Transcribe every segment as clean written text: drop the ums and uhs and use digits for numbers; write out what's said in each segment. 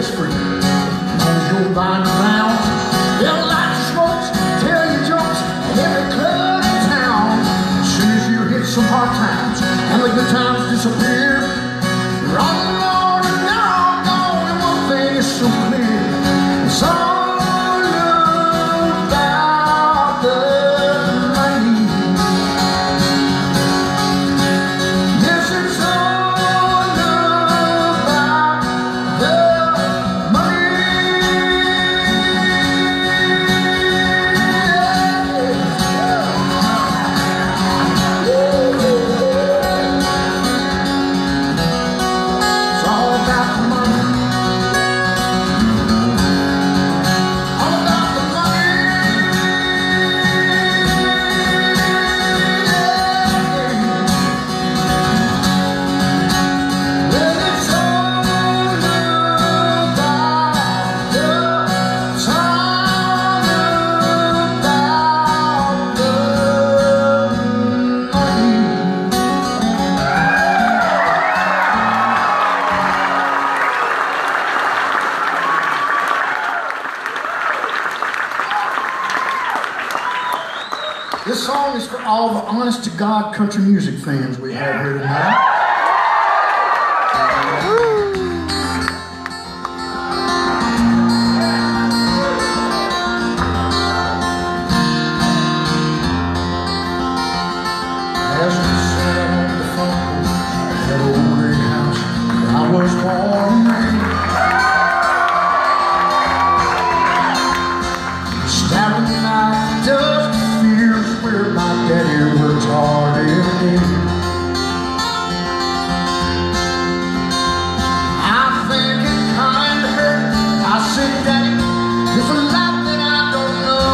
is free. As you'll find around, they'll light your smokes, tell you jokes, in every club in town. As soon as you hit some hard times and the good times disappear, you're on the road and they're all gone, and one thing is so clear. It's all about the money. Yes, it's all about the money. It's all about the money. All about the money. Well, it's all about the This song is for all the honest-to-God country music fans we have here tonight. As we sat on the front porch of that old gray house where I was born and raised, stabbing the night dust fears where my daddy worked hard every day. I think it kinda hurt. I said, Daddy, there's a lot that I don't know.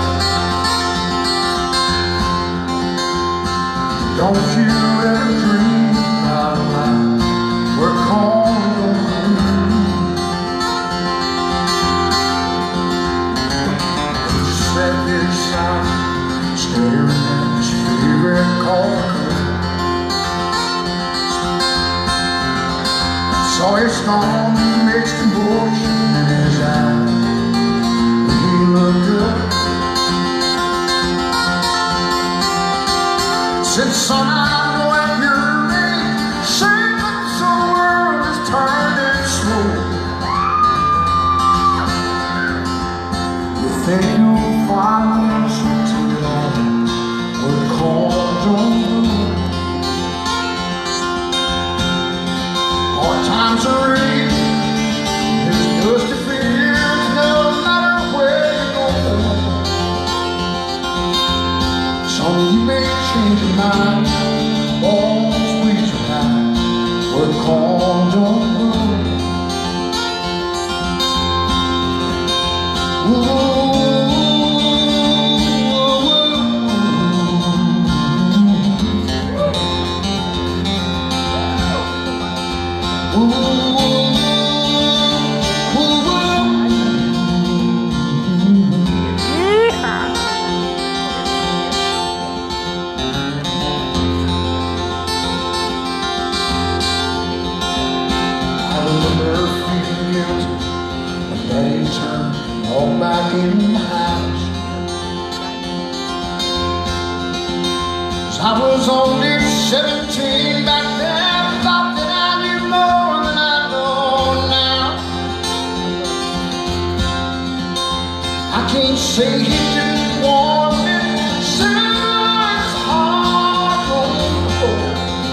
Don't you ever dream about a life we're calling home. He sat there silent, staring at his favorite car. Saw his strong mixed emotion in his eyes when he looked up. Said, son, I know at your age, same but the world is turning slow. You think you'll find something wrong with called on the road. Hard times are real, there's just a fear no matter where you go. Some you may change your mind, balls squeeze your hand, we're called on the road. Walk back in the house. 'Cause I was only 17 back then, thought that I knew more than I know now. I can't say he didn't want me, said it's hard on the road.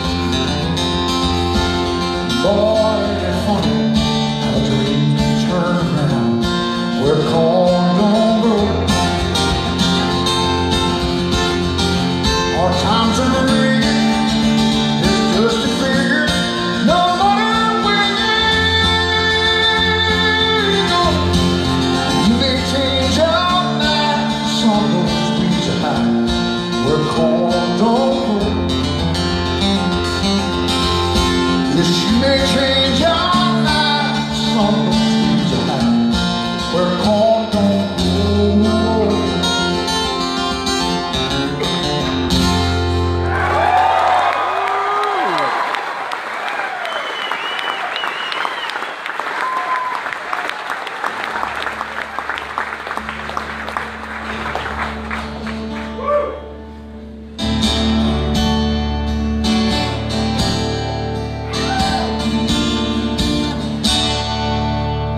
Boy, it's funny how dreams turn around. We're called on the road. Hard times are real, it's just a figure, no matter where you go. You may change your mind, some those weeds are high. We're called on the road. Yes, you may change your mind, some those weeds are high. We're called on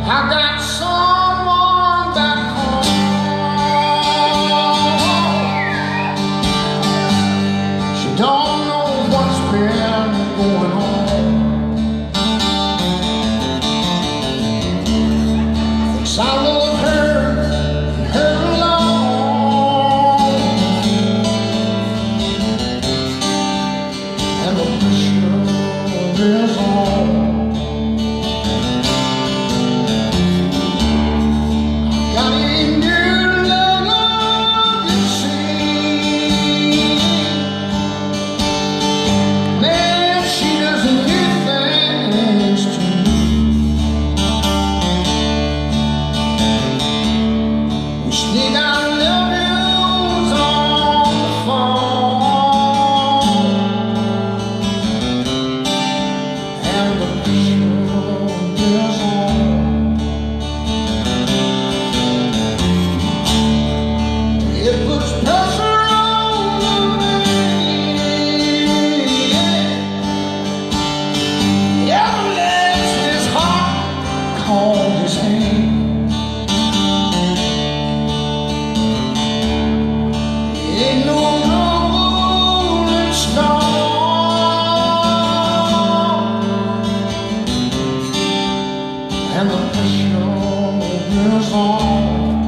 I got someone back home. She don't know what's been going on. Thinks I love her and her alone, and the pressure is on. Hold his hand. Ain't no rolling stone, and the pressure is on.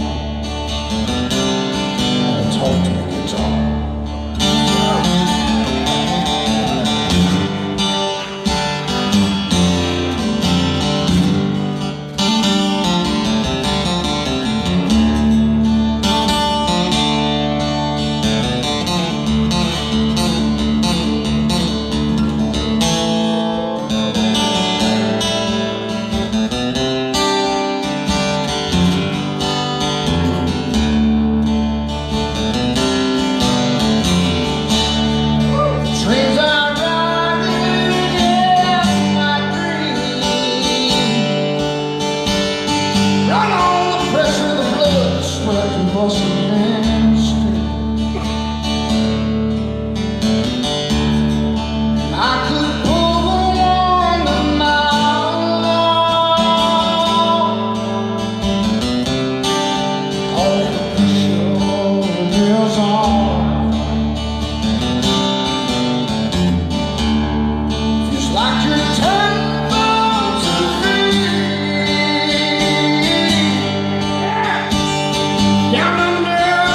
Talk to me, guitar. Down under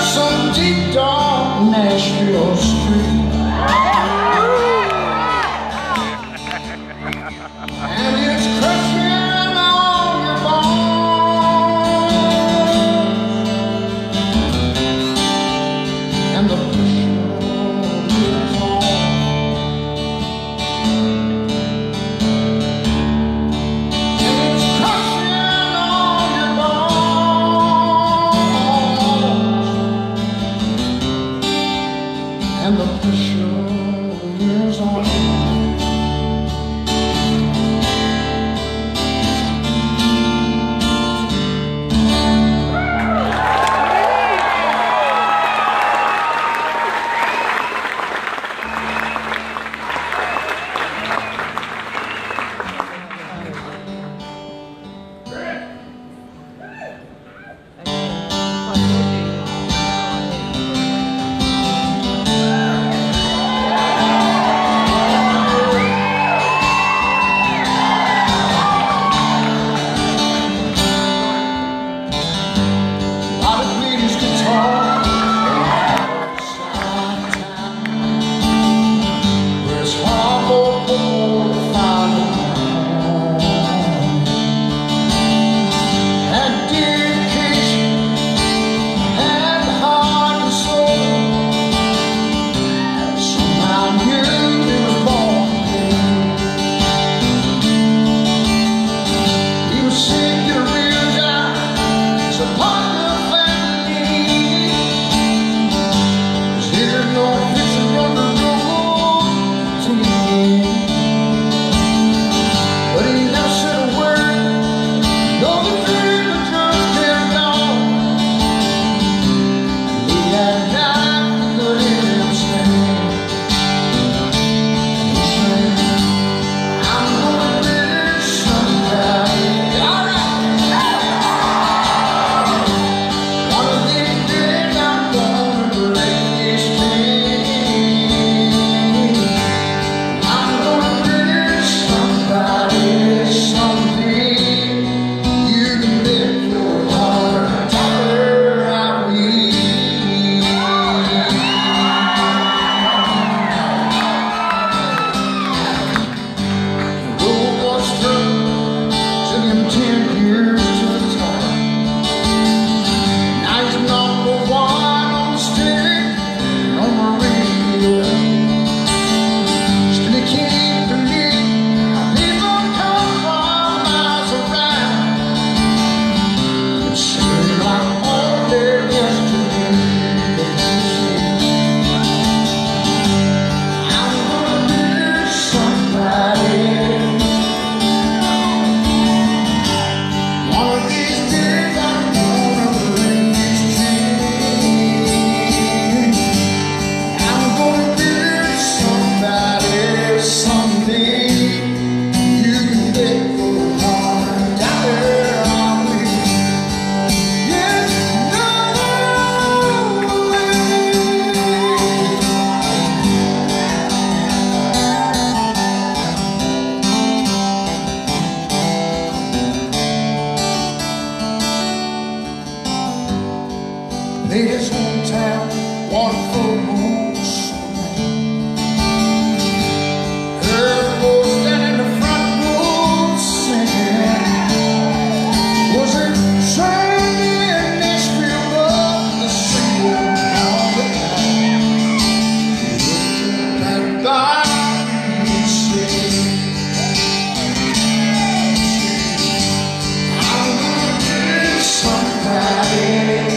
made his hometown one full moon swing. Heard the boys standing in the front row singing. Was it singing in Nashville, but the single on the night? That body sing. I'm gonna be somebody.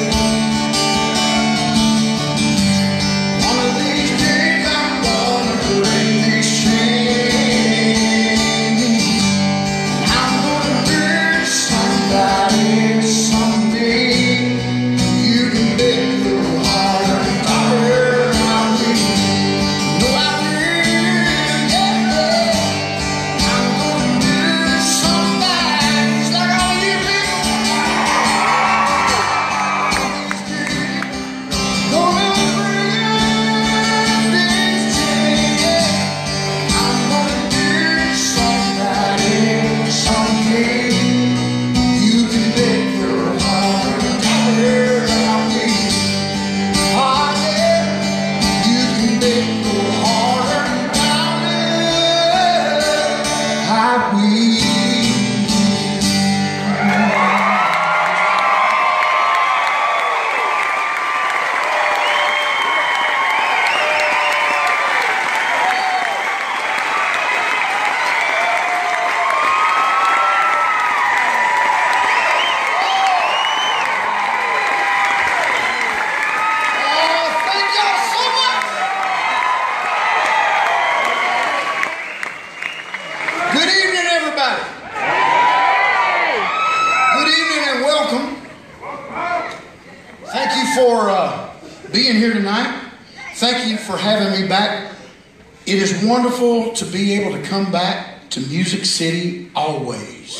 Being here tonight. Thank you for having me back. It is wonderful to be able to come back to Music City always.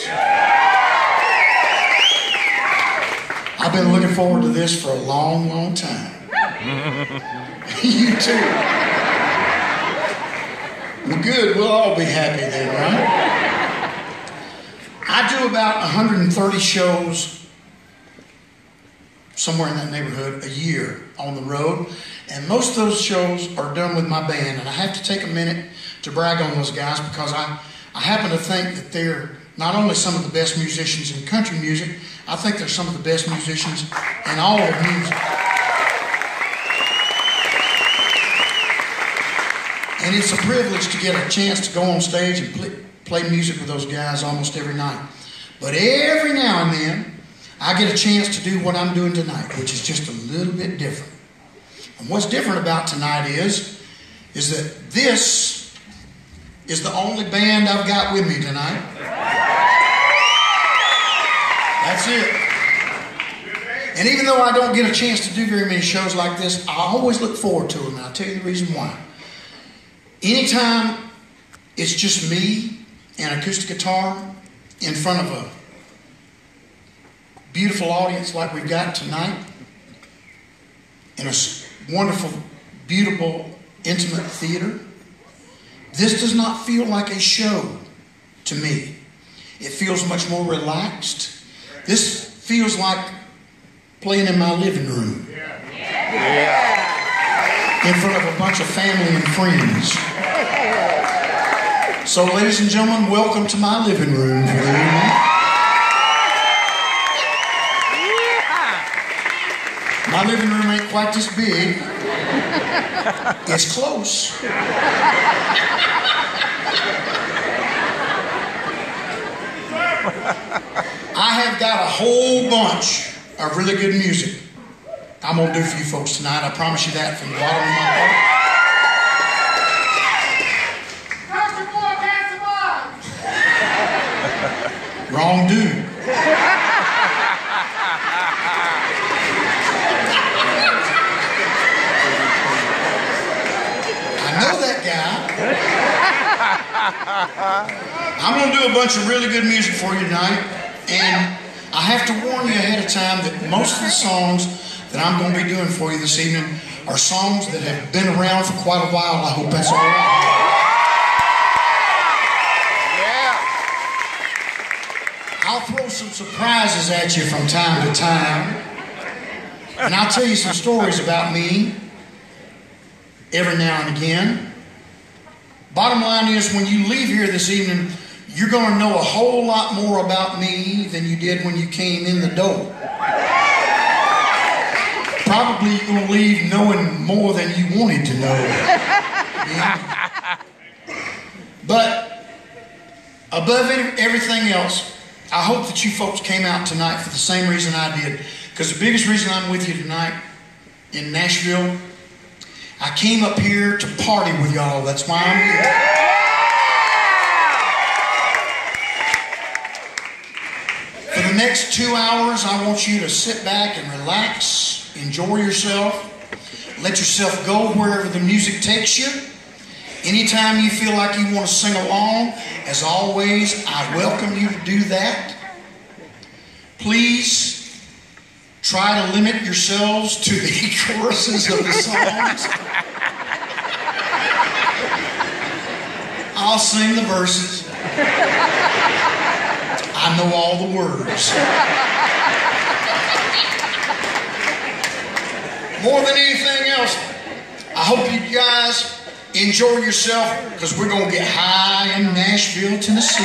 I've been looking forward to this for a long, long time. You too. Well, good. We'll all be happy then, right? I do about 130 shows somewhere in that neighborhood a year on the road, and most of those shows are done with my band, and I have to take a minute to brag on those guys because I happen to think that they're not only some of the best musicians in country music, I think they're some of the best musicians in all of music. And it's a privilege to get a chance to go on stage and play music with those guys almost every night. But every now and then I get a chance to do what I'm doing tonight, which is just a little bit different. And what's different about tonight is that this is the only band I've got with me tonight. That's it. And even though I don't get a chance to do very many shows like this, I always look forward to them, and I'll tell you the reason why. Anytime it's just me and acoustic guitar in front of a beautiful audience like we've got tonight, in a wonderful, beautiful, intimate theater, this does not feel like a show to me. It feels much more relaxed. This feels like playing in my living room. In front of a bunch of family and friends. So, ladies and gentlemen, welcome to my living room for the evening. My living room ain't quite this big. It's close. I have got a whole bunch of really good music I'm going to do for you folks tonight. I promise you that from the bottom of my heart. Wrong dude. I know that guy. I'm going to do a bunch of really good music for you tonight, and I have to warn you ahead of time that most of the songs that I'm going to be doing for you this evening are songs that have been around for quite a while. I hope that's all right. I'll throw some surprises at you from time to time. And I'll tell you some stories about me every now and again. Bottom line is, when you leave here this evening, you're going to know a whole lot more about me than you did when you came in the door. Probably you're going to leave knowing more than you wanted to know. Yeah. But above everything else, I hope that you folks came out tonight for the same reason I did. Because the biggest reason I'm with you tonight in Nashville, I came up here to party with y'all. That's why I'm here. For the next 2 hours, I want you to sit back and relax, enjoy yourself, let yourself go wherever the music takes you. Anytime you feel like you want to sing along, as always, I welcome you to do that. Please try to limit yourselves to the choruses of the songs. I'll sing the verses. I know all the words. More than anything else, I hope you guys enjoy yourself, because we're going to get high in Nashville, Tennessee.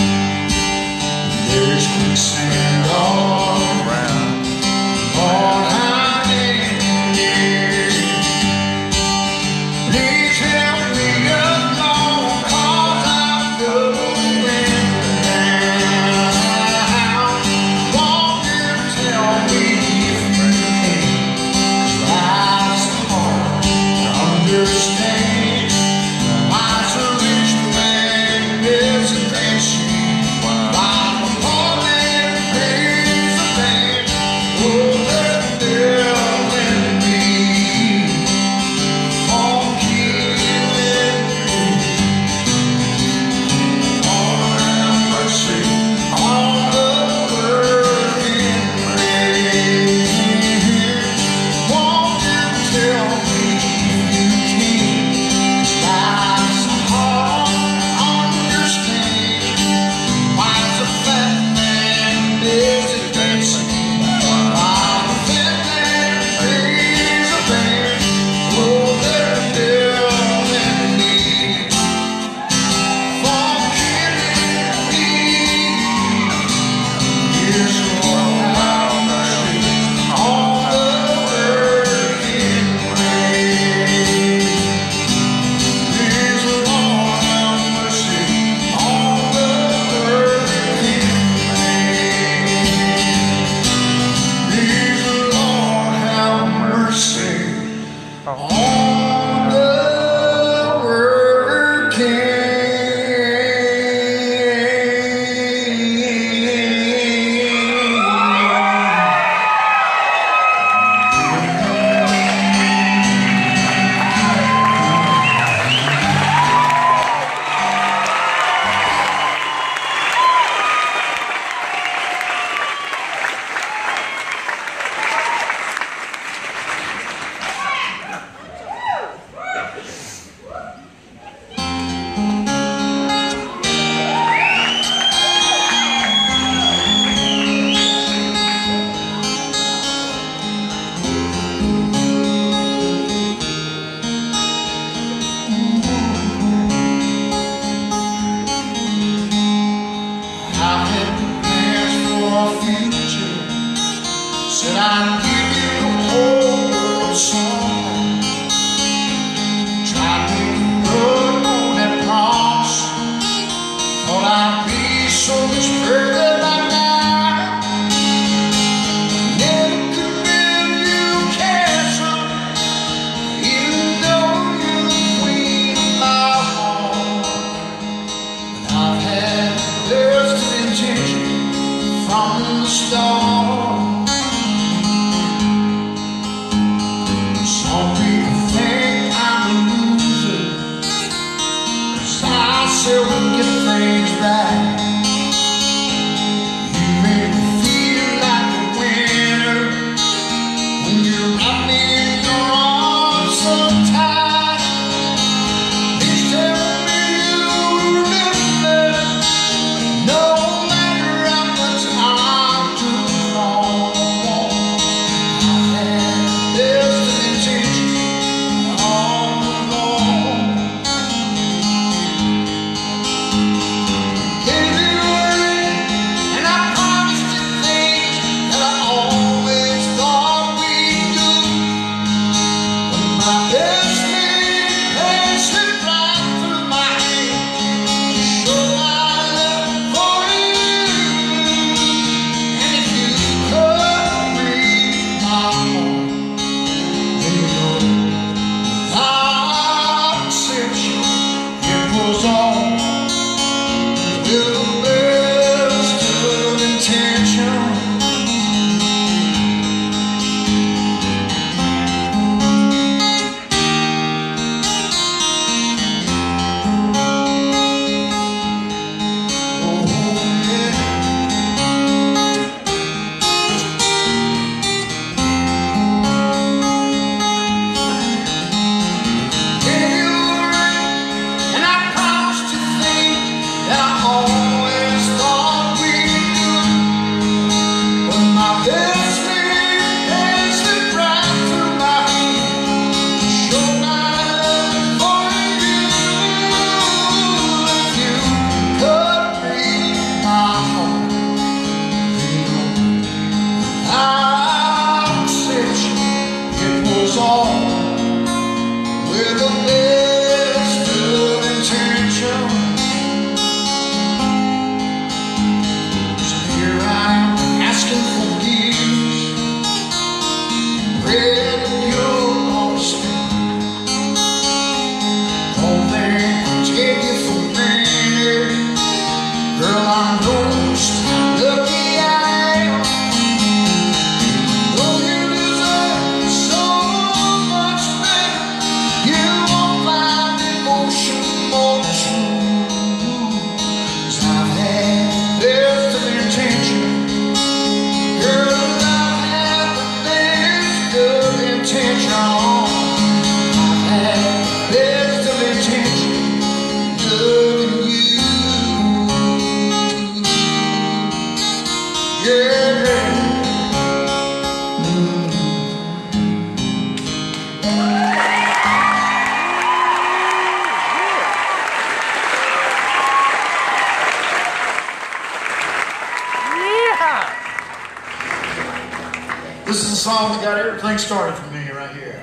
Sand all around. Said I'd give you the whole world song. Tried to make you good on that promise. Thought I'd be so much further by now. Never could build you castle, even though you're the queen of my heart. But I've had the best of intention from the start. Some people think I'm a loser, 'cause I seldom get things right. You make me feel like a winner when you wrap me in your arms so tight. Please tell me you remember, no matter how much I'm too long. I've had this intention all along. Gave you a ring, and I promised you things that I always thought we'd do. But my best man passed it right through my hands to show my love for you. And if you could read my heart, then you know without exception it was all with the best of intention. Oh yeah. Gave you a ring, and I promised you things that I always thought we'd do. But my best man passed it right through my hands to show my love for you. If you could read my heart, then you know without exception it was all with the best of intention. So here I am asking forgiveness, praying that you'll understand. Don't think I'll take you for granted, girl. I know just how lucky I am. Though you deserve so much better, you won't find emotion more true. 'Cause I've had the best of intention, girl. I've had the best of intention. I've had the best of intention loving you. Yeah. This is the song that got everything started for me right here.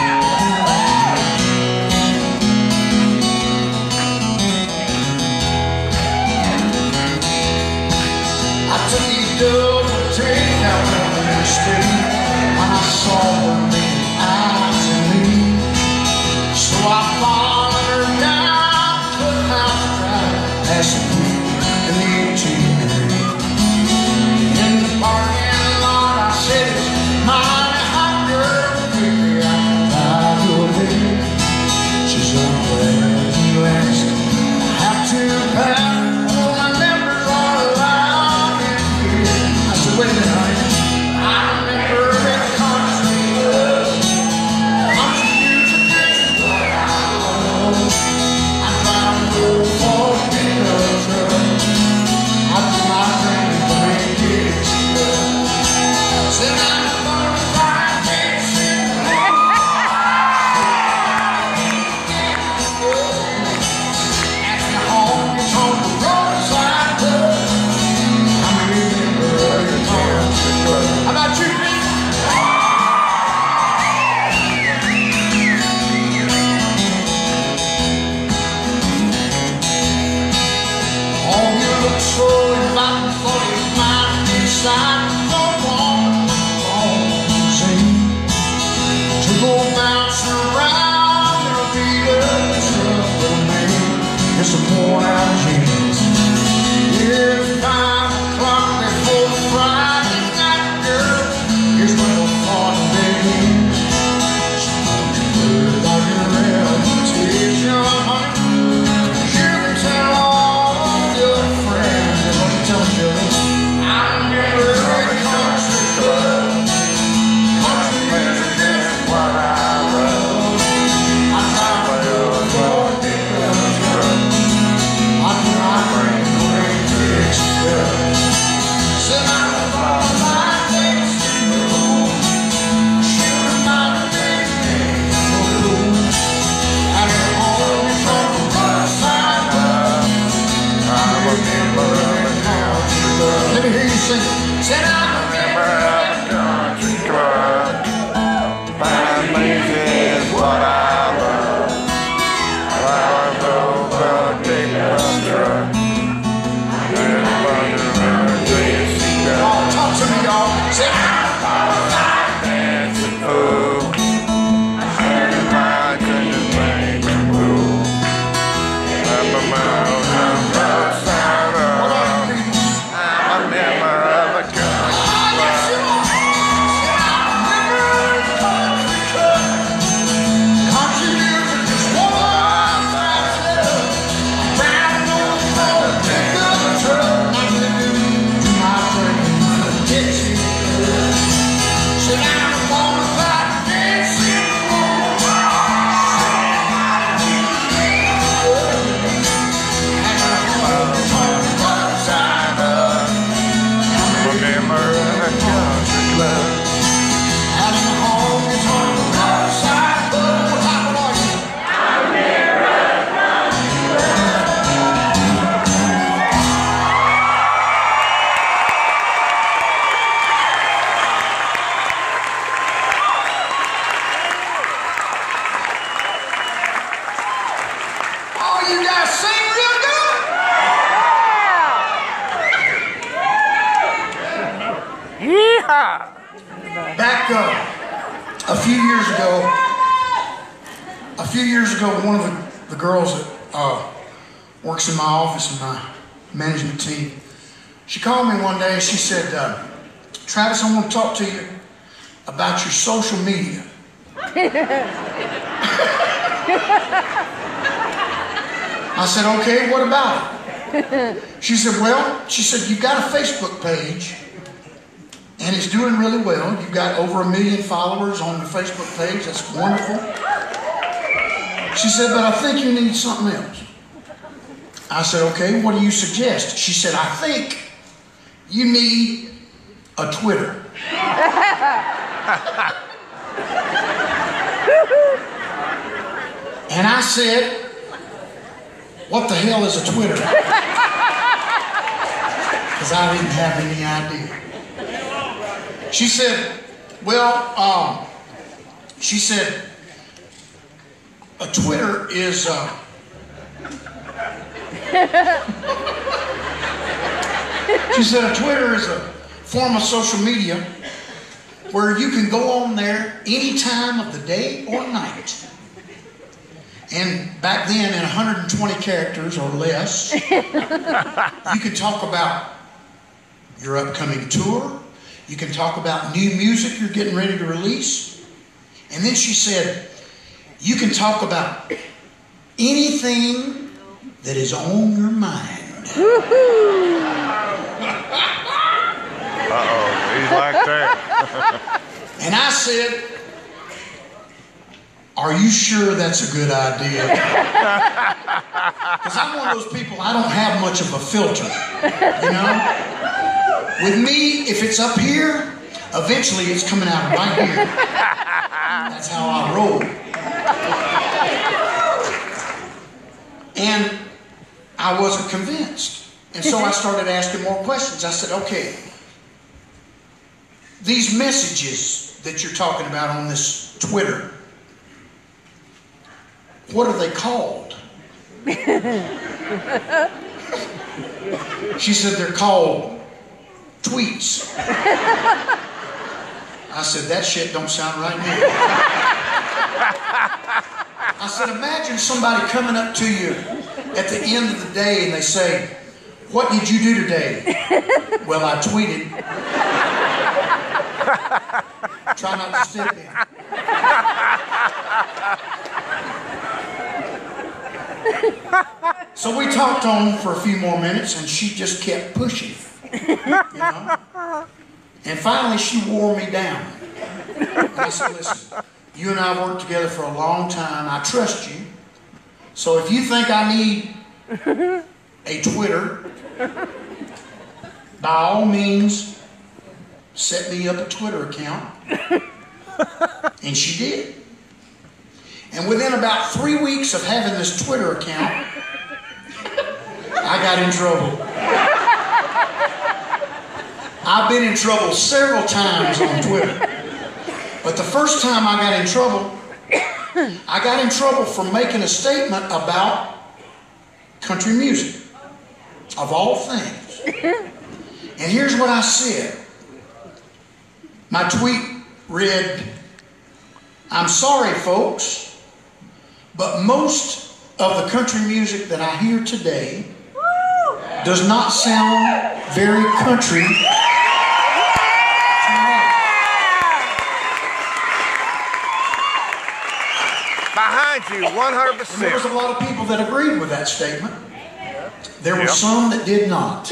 I took these double take out on the interstate when I saw her making eyes at me. So I followed her down to the house drive, past the pool and the ATM. In the parking lot I said, "It's mighty hot, girl, baby, I can buy your bed." She said, "I'm glad you asked. I have to pack all my members all around in here." I said, "Wait a minute, honey. I love. Out in the home, it's on the north side. But what type of are you? I'm never come to Oh, you guys sing real good. Yeehaw! Back a few years ago, one of the girls that works in my office in my management team, she called me one day and she said, Travis, I want to talk to you about your social media. I said, okay, what about it? She said, well, you've got a Facebook page and it's doing really well. You've got over 1 million followers on your Facebook page. That's wonderful. She said, but I think you need something else. I said, okay, what do you suggest? She said, I think you need a Twitter. And I said, what the hell is a Twitter? Because I didn't have any idea. She said, well, she said, a Twitter is, she said a Twitter is a form of social media where you can go on there any time of the day or night. And back then, in 120 characters or less, you could talk about your upcoming tour. You can talk about new music you're getting ready to release. And then she said, you can talk about anything that is on your mind. Uh-oh, he's like that. And I said, are you sure that's a good idea? Because I'm one of those people, I don't have much of a filter, you know? With me, if it's up here, eventually it's coming out right here. That's how I roll. And I wasn't convinced. And so I started asking more questions. I said, okay, these messages that you're talking about on this Twitter, what are they called? She said they're called tweets. I said, that shit don't sound right now. I said, imagine somebody coming up to you at the end of the day and they say, what did you do today? Well, I tweeted. Try not to step in. So we talked on for a few more minutes and she just kept pushing, you know? And finally she wore me down. And I said, listen, you and I have worked together for a long time. I trust you. So if you think I need a Twitter, by all means, set me up a Twitter account. And she did. And within about 3 weeks of having this Twitter account, I got in trouble. I've been in trouble several times on Twitter. But the first time I got in trouble for making a statement about country music, of all things. And here's what I said. My tweet read, I'm sorry, folks, but most of the country music that I hear today does not sound very country. Behind you, 100%. And there was a lot of people that agreed with that statement. There were some that did not.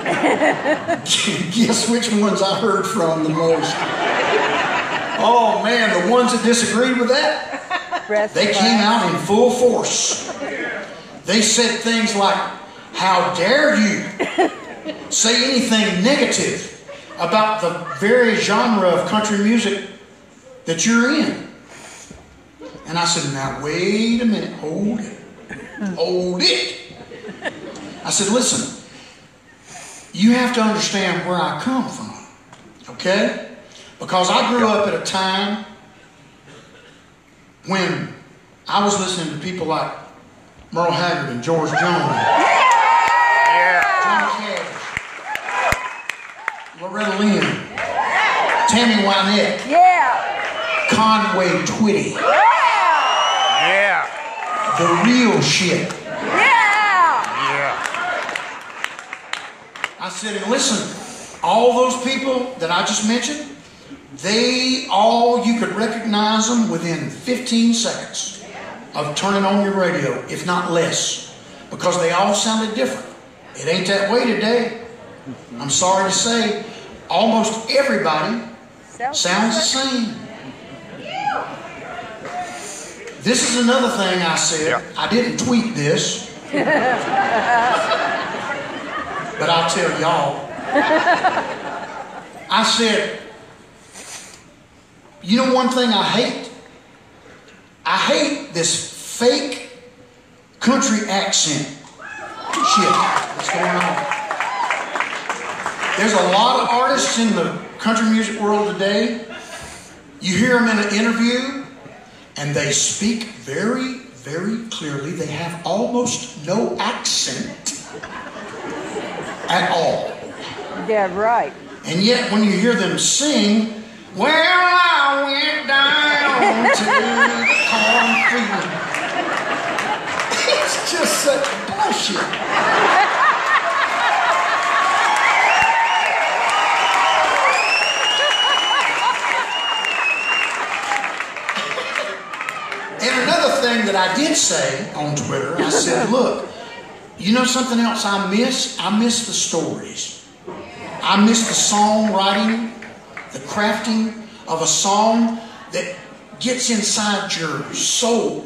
Guess which ones I heard from the most? Oh man, the ones that disagreed with that, they came out in full force. They said things like, how dare you say anything negative about the very genre of country music that you're in. And I said, now wait a minute, hold it. Hold it. I said, listen, you have to understand where I come from, okay? Because I grew up at a time when I was listening to people like Merle Haggard and George Jones, Johnny Cash, Loretta Lynn, Tammy Wynette, Conway Twitty, the real shit. I said, and listen, all those people that I just mentioned, you could recognize them within 15 seconds of turning on your radio, if not less, because they all sounded different. It ain't that way today. I'm sorry to say, almost everybody sounds the same. This is another thing I said. I didn't tweet this, but I'll tell y'all. I said, you know one thing I hate? I hate this fake country accent shit that's going on. There's a lot of artists in the country music world today. You hear them in an interview and they speak very, very clearly. They have almost no accent at all. Yeah, right. And yet when you hear them sing, well, I went down to the cornfield. It's just such bullshit. And another thing that I did say on Twitter, I said, look, you know something else I miss? I miss the stories. I miss the songwriting, the crafting of a song that gets inside your soul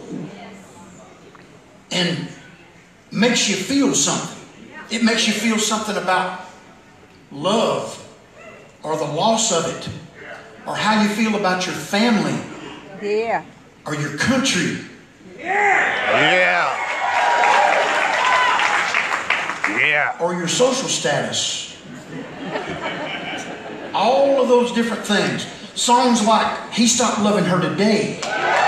and makes you feel something. It makes you feel something about love or the loss of it, or how you feel about your family, or your country. Or your social status. All of those different things. Songs like He Stopped Loving Her Today.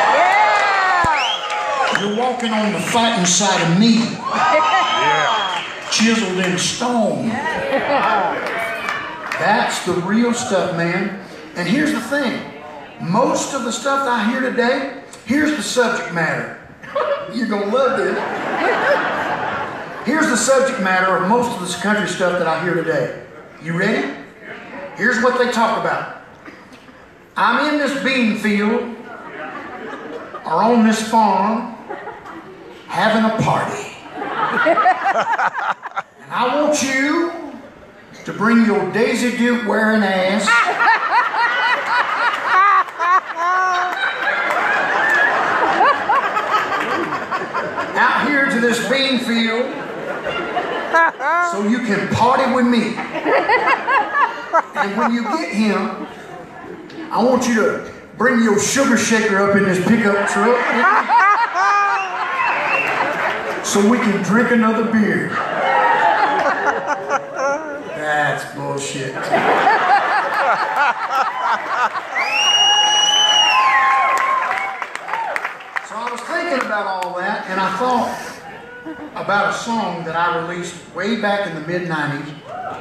You're walking on the fighting side of me. Chiseled in stone. That's the real stuff, man. And here's the thing. Most of the stuff I hear today, here's the subject matter. You're going to love this. Here's the subject matter of most of this country stuff that I hear today. You ready? Here's what they talk about. I'm in this bean field, or on this farm, having a party. And I want you to bring your Daisy Duke wearing ass out here to this bean field so you can party with me. And when you get him, I want you to bring your sugar shaker up in this pickup truck so we can drink another beer. That's bullshit. So I was thinking about all that, and I thought about a song that I released way back in the mid-90s.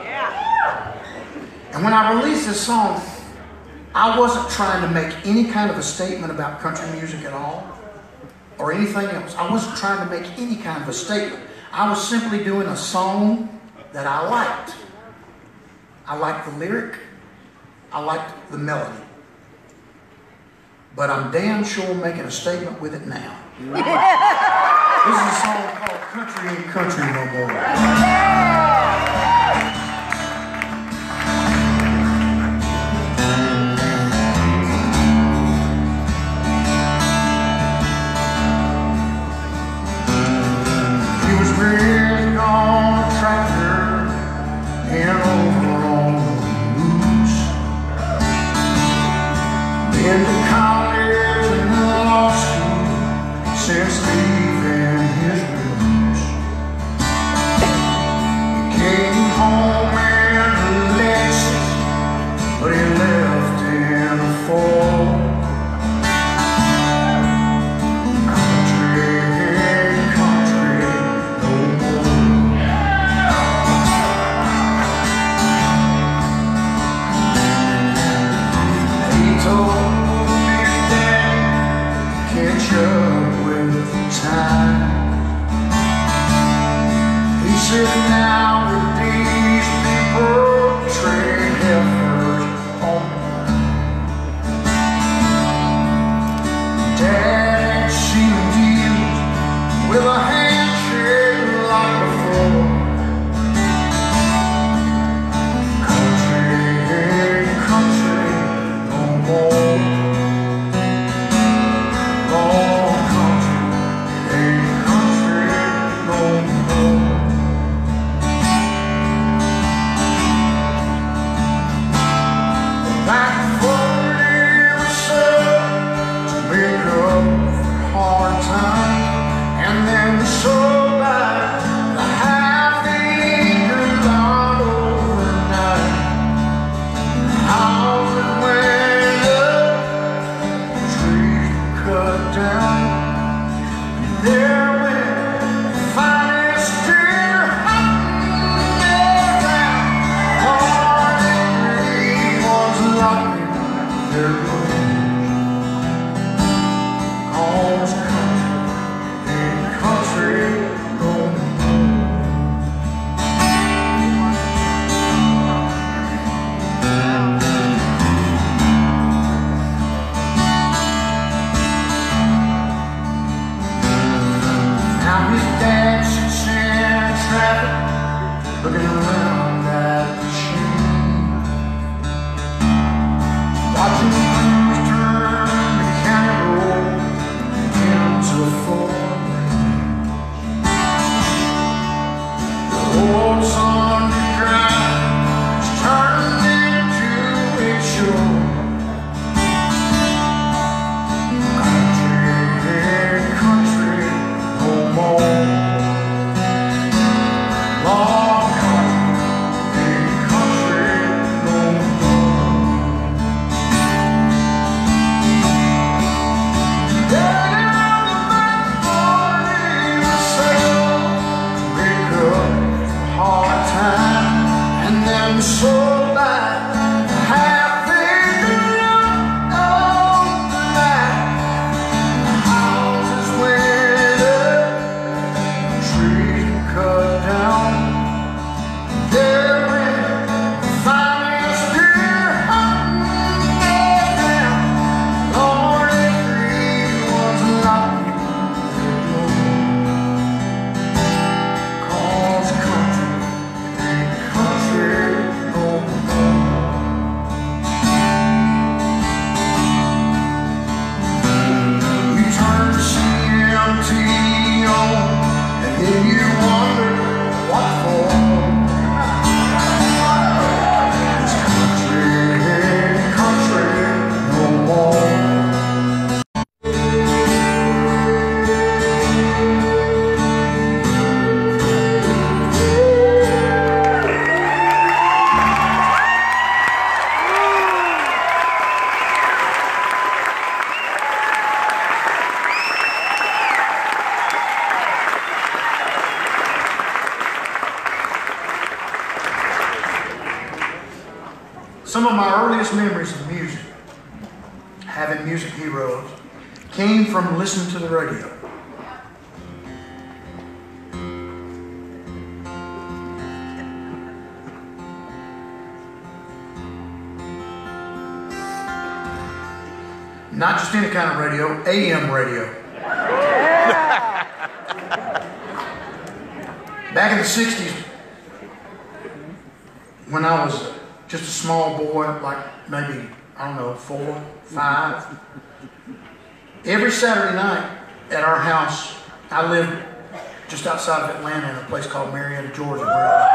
And when I released this song, I wasn't trying to make any kind of a statement about country music at all, or anything else. I wasn't trying to make any kind of a statement. I was simply doing a song that I liked. I liked the lyric. I liked the melody. But I'm damn sure making a statement with it now. This is a song called Country Ain't Country No More. He was raised on a tractor and over on the moon. into college and law school since leaving his roots. He came home in Lexus, but he left in the fall. Now with these people trade heifers home. Dad ain't seen deals with a handshake like before. Country ain't country no more. Long country ain't country no more. Back before he was set to make up for hard times, and then we sold back the half-acre lot overnight. Houses went up, trees were cut down, and there went the finest deer hunting around. Their cause country ain't country no more. Now his dad sits in traffic, looking around at the machine, watching the crews turn the county road into a four-lane. The old Sunday drive is turned into a show. Country ain't country no more. Long country ain't country no more. Hard time, and then so bad, half-acre lot overnight. The houses went up, trees were cut down. There went the finest deer hunting around. Lord, everyone's lucky they're gone. Cause country ain't country no more. You turn to CMT on, and then you wonder what for. This country ain't country no more. Some of my earliest memories of music, having music heroes, came from listening to the radio. Not just any kind of radio, AM radio. Back in the 60s, when I was just a small boy, like maybe, I don't know, 4, 5, every Saturday night at our house, I lived just outside of Atlanta in a place called Marietta, Georgia, where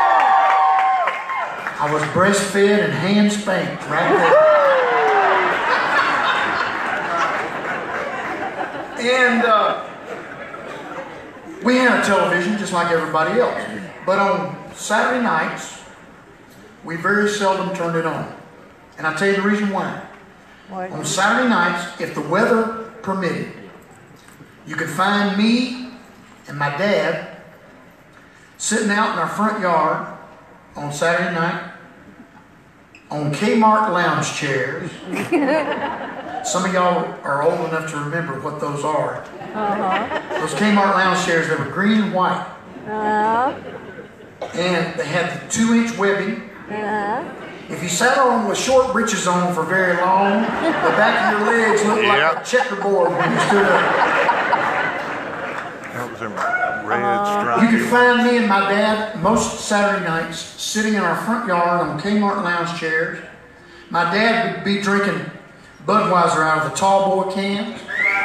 I was breastfed and hand spanked right there. And we had a television just like everybody else. But on Saturday nights, we very seldom turned it on. And I'll tell you the reason why. What? On Saturday nights, if the weather permitted, you could find me and my dad sitting out in our front yard on Saturday night on Kmart lounge chairs. Some of y'all are old enough to remember what those are. Those Kmart lounge chairs that were green and white. And they had the 2-inch webbing. If you sat on them with short breeches on for very long, the back of your legs looked like a checkerboard when you stood up. That was a red stripe. You could find me and my dad most Saturday nights sitting in our front yard on Kmart lounge chairs. My dad would be drinking Budweiser out of the tall boy cans.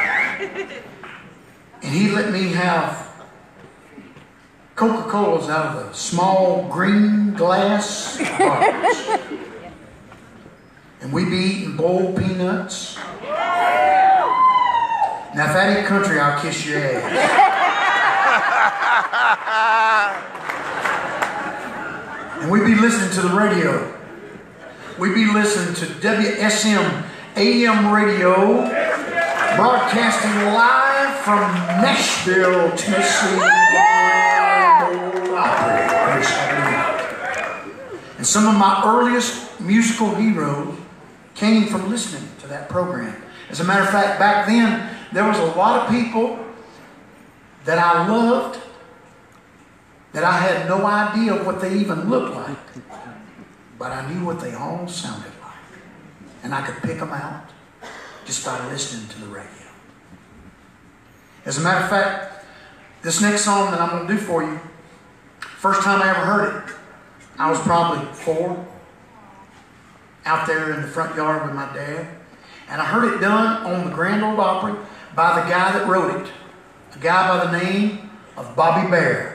And he let me have Coca-Colas out of the small green glass bottles. And we'd be eating boiled peanuts. Now if that ain't country, I'll kiss your ass. And we'd be listening to the radio. We'd be listening to WSM AM radio, broadcasting live from Nashville, Tennessee. And some of my earliest musical heroes came from listening to that program. As a matter of fact, back then, there was a lot of people that I loved that I had no idea what they even looked like. But I knew what they all sounded like. And I could pick them out just by listening to the radio. As a matter of fact, this next song that I'm going to do for you, first time I ever heard it, I was probably 4, out there in the front yard with my dad. And I heard it done on the Grand Ole Opry by the guy that wrote it, a guy by the name of Bobby Bear.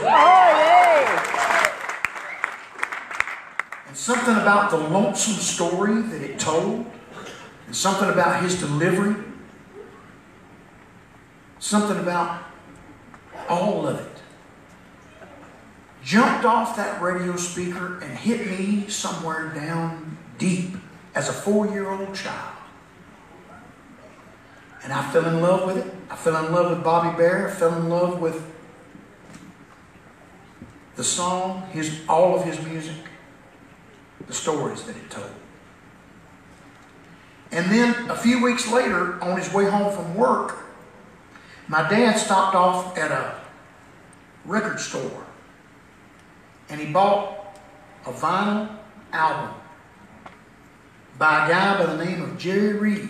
And something about the lonesome story that it told, and something about his delivery, something about all of it, jumped off that radio speaker and hit me somewhere down deep as a 4-year-old child. And I fell in love with it. I fell in love with Bobby Bear. I fell in love with the song, all of his music, the stories that it told. And then a few weeks later, on his way home from work, my dad stopped off at a record store and he bought a vinyl album by a guy by the name of Jerry Reed.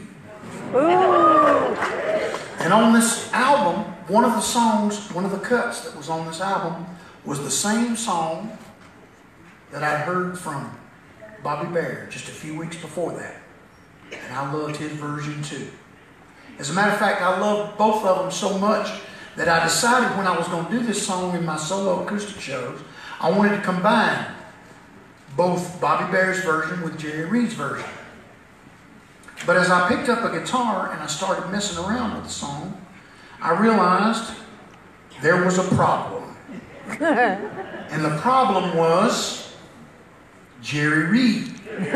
And on this album, one of the songs, one of the cuts that was on this album was the same song that I'd heard from Bobby Bear just a few weeks before that. And I loved his version too. As a matter of fact, I loved both of them so much that I decided when I was going to do this song in my solo acoustic shows, I wanted to combine both Bobby Bear's version with Jerry Reed's version. But as I picked up a guitar and I started messing around with the song, I realized there was a problem. And the problem was Jerry Reed.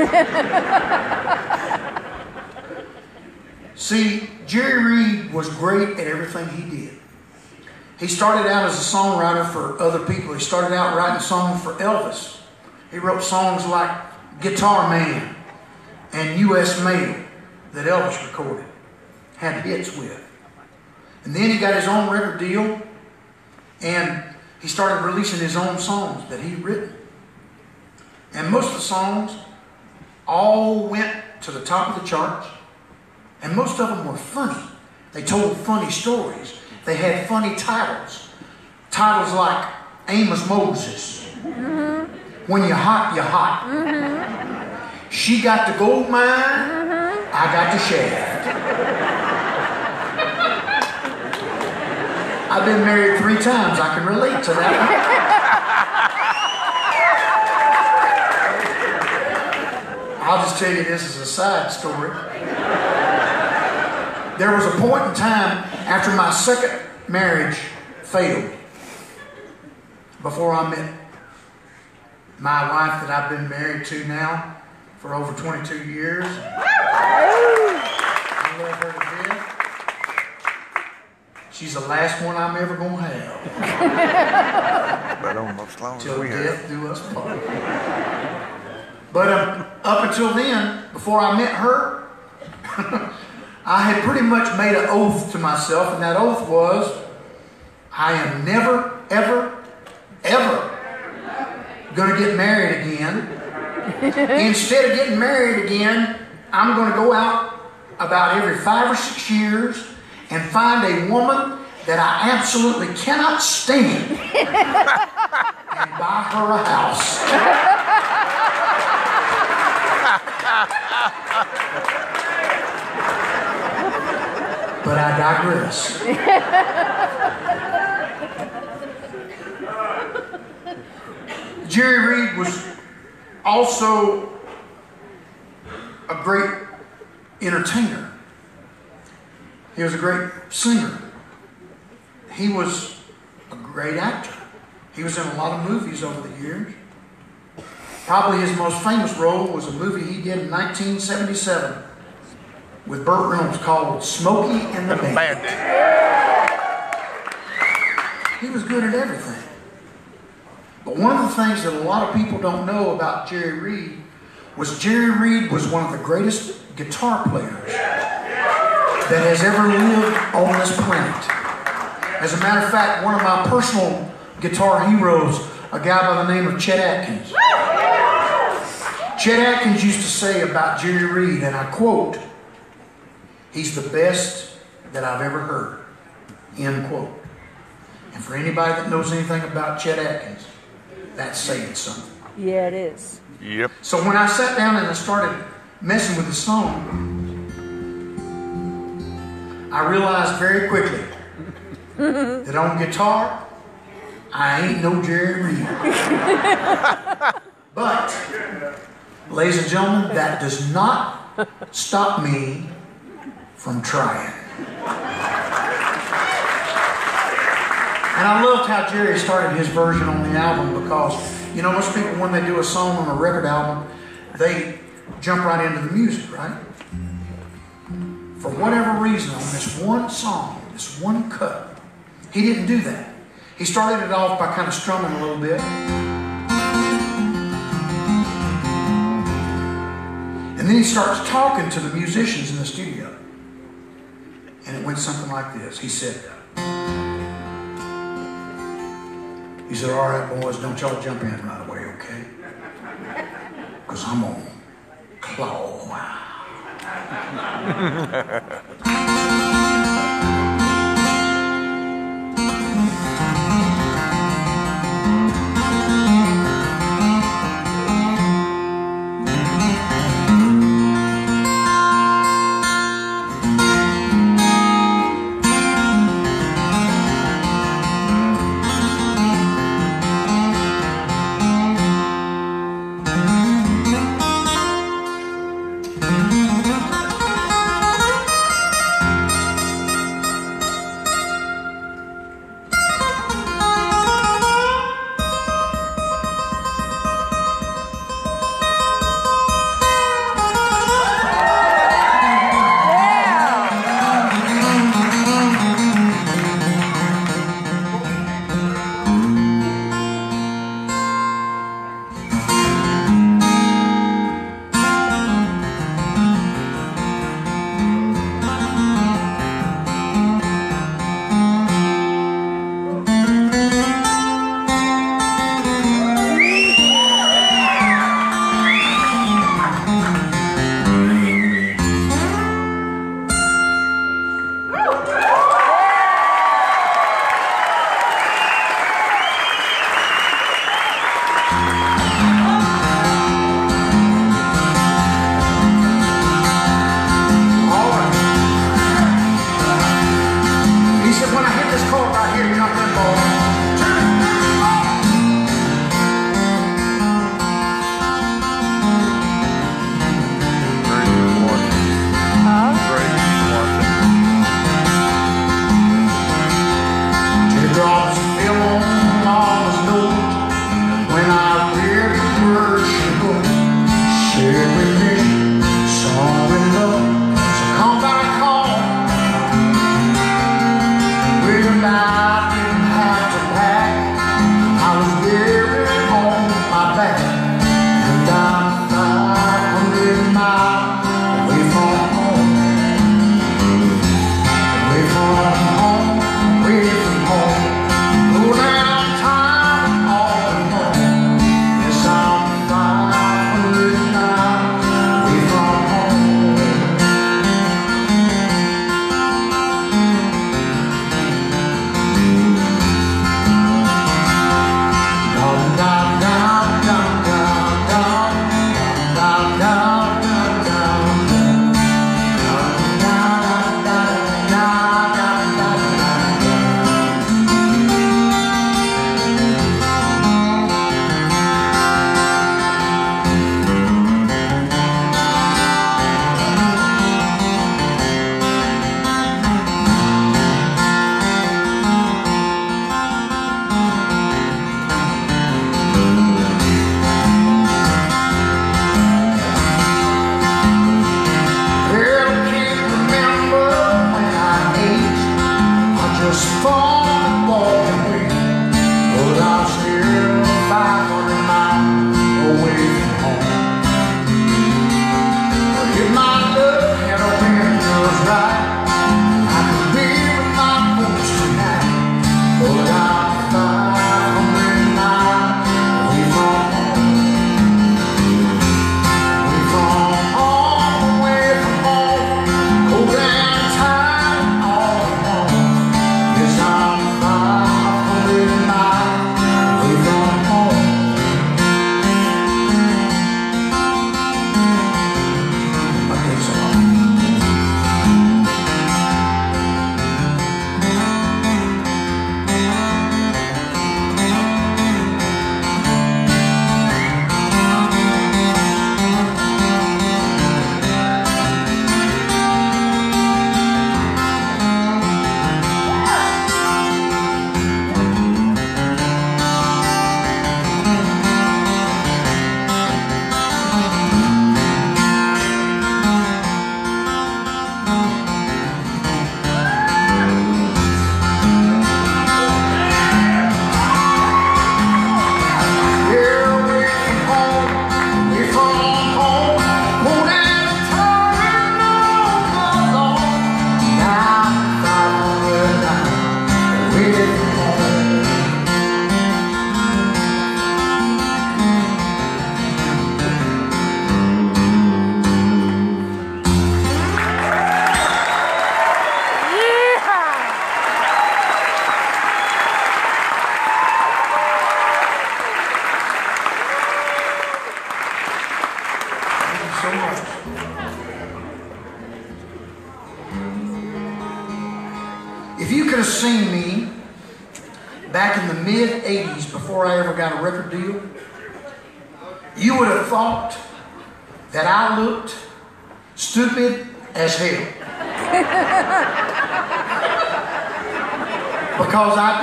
See, Jerry Reed was great at everything he did. He started out as a songwriter for other people. He started out writing songs for Elvis. He wrote songs like Guitar Man and U.S. Mail that Elvis recorded, had hits with. And then he got his own record deal and he started releasing his own songs that he'd written. And most of the songs all went to the top of the charts. And most of them were funny. They told funny stories. They had funny titles. Titles like Amos Moses. When you're hot, you're hot. She got the gold mine. I got the shaft. I've been married 3 times. I can relate to that one. I'll just tell you this as a side story. There was a point in time after my second marriage failed, before I met my wife that I've been married to now for over 22 years. I love her to death. She's the last one I'm ever going to have. But almost long Till as we death have. do us part. But up until then, before I met her, I had pretty much made an oath to myself, and that oath was, I am never, ever, ever going to get married again. Instead of getting married again, I'm going to go out about every 5 or 6 years and find a woman that I absolutely cannot stand and buy her a house. But I digress. Jerry Reed was also a great entertainer. He was a great singer. He was a great actor. He was in a lot of movies over the years. Probably his most famous role was a movie he did in 1977 with Burt Reynolds called Smokey and the Bandit. He was good at everything. But one of the things that a lot of people don't know about Jerry Reed was one of the greatest guitar players that has ever lived on this planet. As a matter of fact, one of my personal guitar heroes, a guy by the name of Chet Atkins. Chet Atkins used to say about Jerry Reed, and I quote, "He's the best that I've ever heard," end quote. And for anybody that knows anything about Chet Atkins, that's saying something. Yeah, it is. Yep. So when I sat down and I started messing with the song, I realized very quickly that on guitar, I ain't no Jerry Reed. But, ladies and gentlemen, that does not stop me from trying. And I loved how Jerry started his version on the album because, you know, most people, when they do a song on a record album, they jump right into the music, right? For whatever reason, on this one song, this one cut, he didn't do that. He started it off by kind of strumming a little bit. And then he starts talking to the musicians in the studio. And it went something like this. He said, all right, boys, don't y'all jump in right away, okay? Because I'm on claw. If you could have seen me back in the mid-'80s before I ever got a record deal, you would have thought that I looked stupid as hell. Because I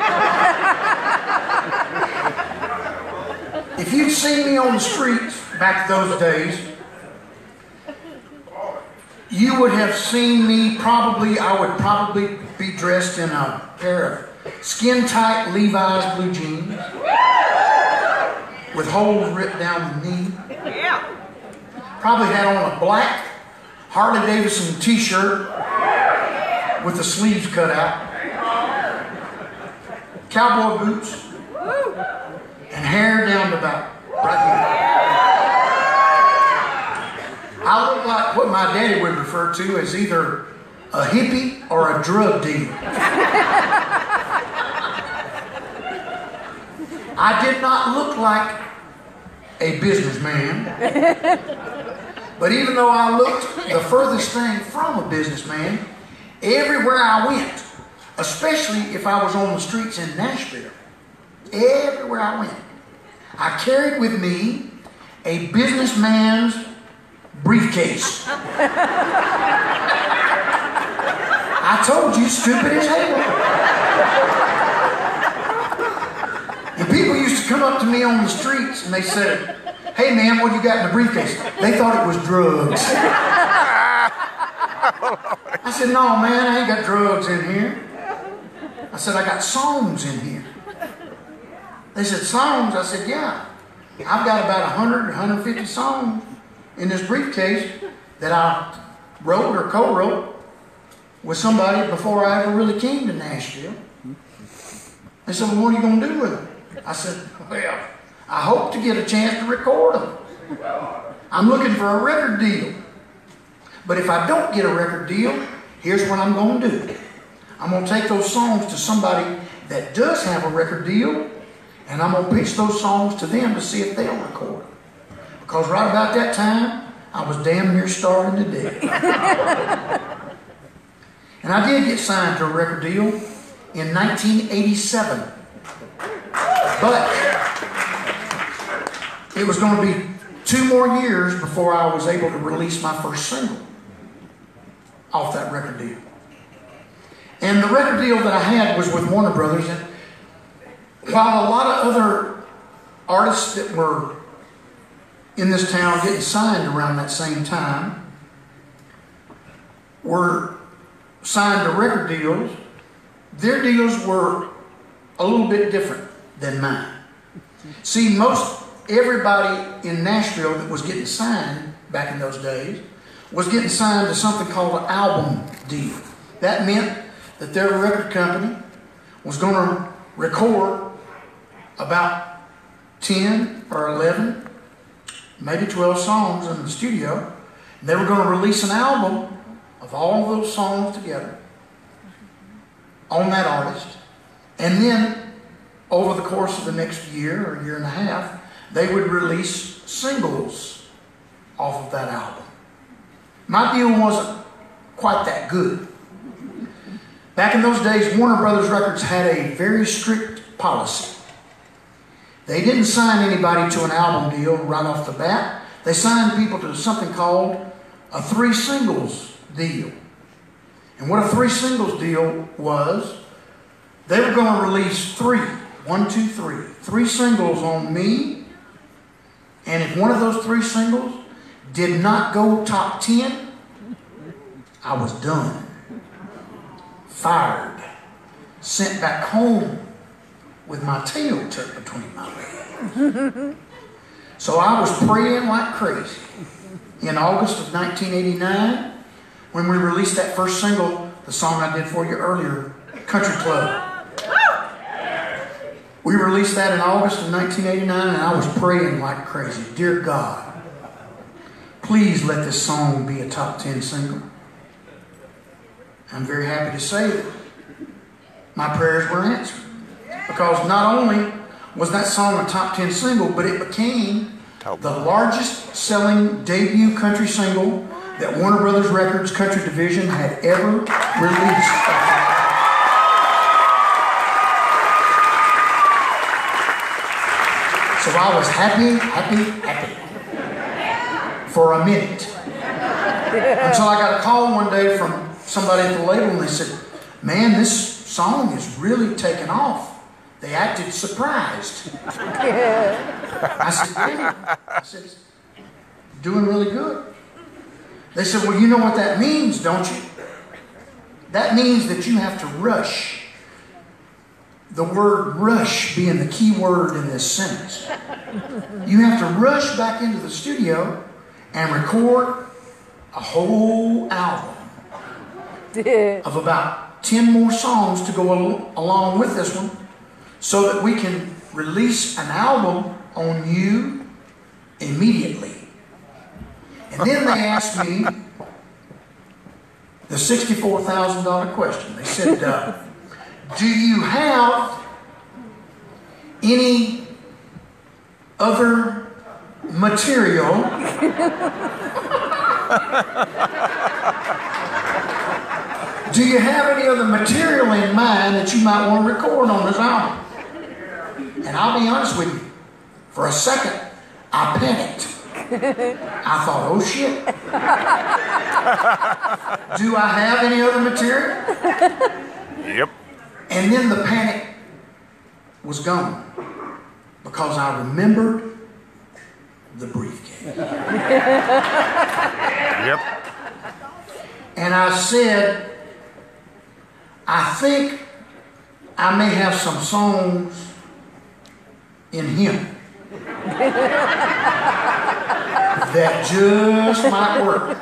did. If you'd seen me on the streets back those days, you would have seen me I would probably be dressed in a pair of skin-tight Levi's blue jeans with holes ripped down the knee. Probably had on a black Harley-Davidson t-shirt with the sleeves cut out, cowboy boots, and hair down to about right here. I look like what my daddy would refer to as either a hippie or a drug dealer. I did not look like a businessman, but even though I looked the furthest thing from a businessman, everywhere I went, especially if I was on the streets in Nashville, everywhere I went, I carried with me a businessman's briefcase. I told you, stupid as hell. And people used to come up to me on the streets and they said, "Hey man, what you got in the briefcase?" They thought it was drugs. I said, "No man, I ain't got drugs in here." I said, "I got songs in here." They said, "Songs?" I said, "Yeah. I've got about 100 or 150 songs in this briefcase that I wrote or co-wrote with somebody before I ever really came to Nashville." They said, "Well, what are you going to do with them?" I said, "Well, I hope to get a chance to record them. I'm looking for a record deal. But if I don't get a record deal, here's what I'm going to do. I'm going to take those songs to somebody that does have a record deal, and I'm going to pitch those songs to them to see if they'll record them. Because right about that time, I was damn near starving to death." And I did get signed to a record deal in 1987. But it was going to be 2 more years before I was able to release my first single off that record deal. And the record deal that I had was with Warner Brothers. And while a lot of other artists that were in this town getting signed around that same time were signed to record deals, their deals were a little bit different than mine. See, most everybody in Nashville that was getting signed back in those days was getting signed to something called an album deal. That meant that their record company was going to record about 10 or 11, maybe 12 songs in the studio. They were going to release an album of all of those songs together on that artist. And then over the course of the next year or year and a half, they would release singles off of that album. My deal wasn't quite that good. Back in those days, Warner Brothers Records had a very strict policy. They didn't sign anybody to an album deal right off the bat. They signed people to something called a 3 singles deal. And what a 3 singles deal was, they were going to release 3 singles on me. And if one of those 3 singles did not go top 10, I was done. Fired. Sent back home with my tail tucked between my legs. So I was praying like crazy. In August of 1989, when we released that first single, the song I did for you earlier, Country Club. We released that in August of 1989, and I was praying like crazy. Dear God, please let this song be a top 10 single. I'm very happy to say that my prayers were answered. Because not only was that song a top 10 single, but it became the largest selling debut country single that Warner Brothers Records Country Division had ever released. So I was happy for a minute. Until I got a call one day from somebody at the label and they said, man, this song is really taking off. They acted surprised. I said, yeah. I said, it's doing really good. They said, well, you know what that means, don't you? That means that you have to rush. The word rush being the key word in this sentence. You have to rush back into the studio and record a whole album of about 10 more songs to go along with this one so that we can release an album on you immediately. And then they asked me the $64,000 question. They said, do you have any other material do you have any other material in mind that you might want to record on this album? And I'll be honest with you, for a second I panicked. I thought, oh shit. Do I have any other material? Yep. And then the panic was gone because I remembered the briefcase. Yep. And I said, I think I may have some songs in him that just might work.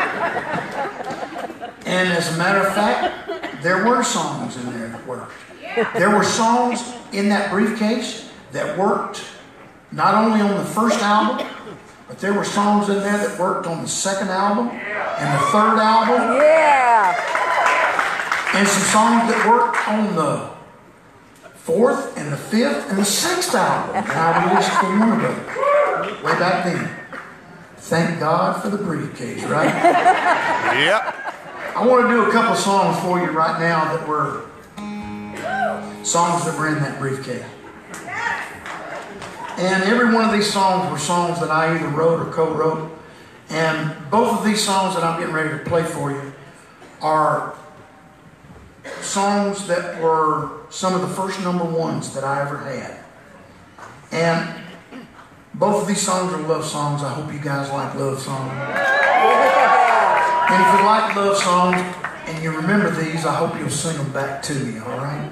And as a matter of fact, there were songs in there that worked. There were songs in that briefcase that worked not only on the first album, but there were songs in there that worked on the second album and the third album. Yeah. And some songs that worked on the fourth and the fifth and the sixth album. And I released for Warner Brothers way back then. Thank God for the briefcase, right? Yep. I want to do a couple of songs for you right now that were songs that were in that briefcase. And every one of these songs were songs that I either wrote or co-wrote. And both of these songs that I'm getting ready to play for you are songs that were some of the first #1s that I ever had. And both of these songs are love songs. I hope you guys like love songs. And if you like love songs and you remember these, I hope you'll sing them back to me, all right?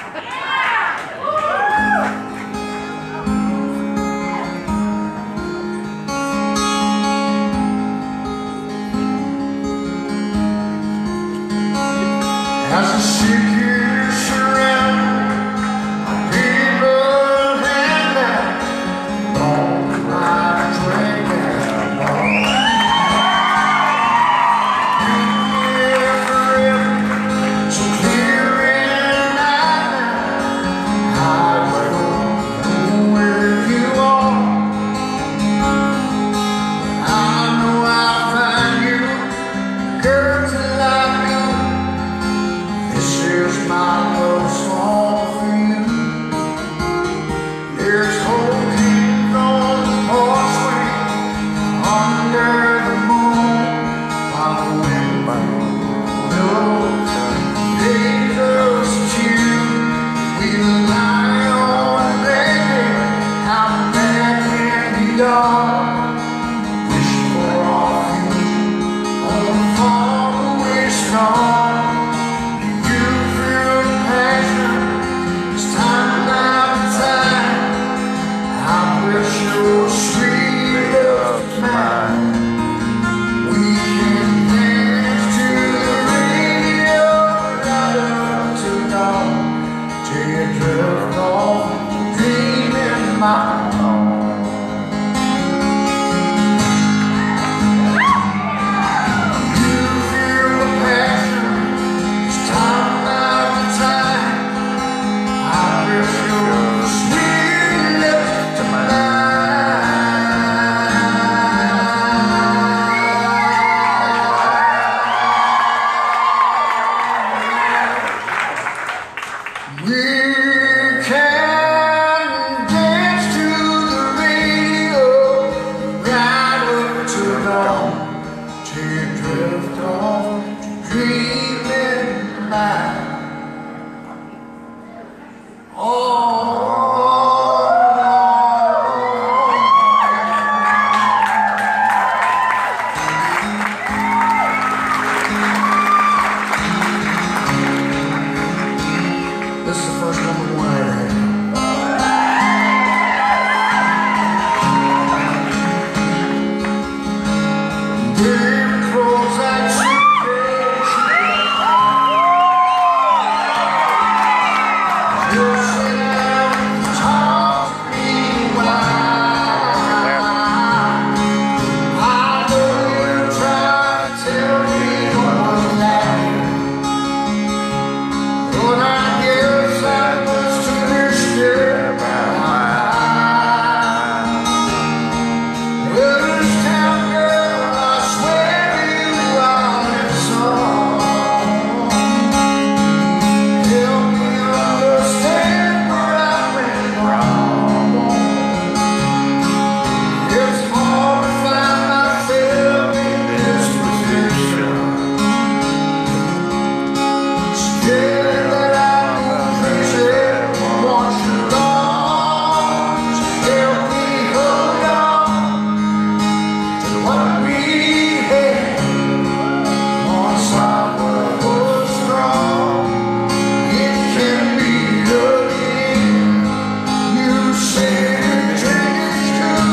As the city surrounds, people hand out long lives ring out. Here forever, so clear in the night. I don't know where you are. I know I'll find you, girl, till I do. This is drift on, dreaming about. This is the first number one I ever had. Damn clothes that she wears, you'll sit down and talk to me while I know you're trying to tell me one lie, but I guess I must have missed it. Well, this town girl, I swear you are in song. Help me understand where I went wrong. It's hard to find myself in this position, scared that I'm crazy. Want you lost, help me hold on to what we had. Once I was strong, it can be again. You said your drink is true,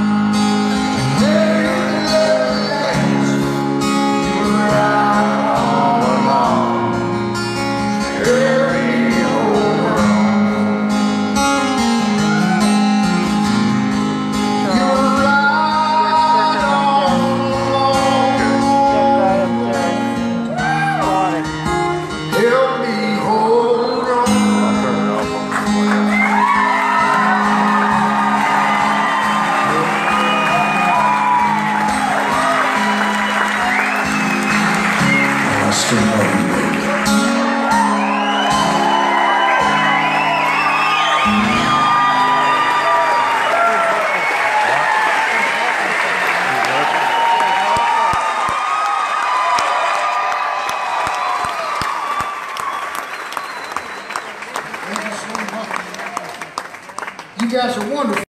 let it last. You were right all along, carry over on. You were right all along, help me hold on. I still love you, baby. You guys are wonderful.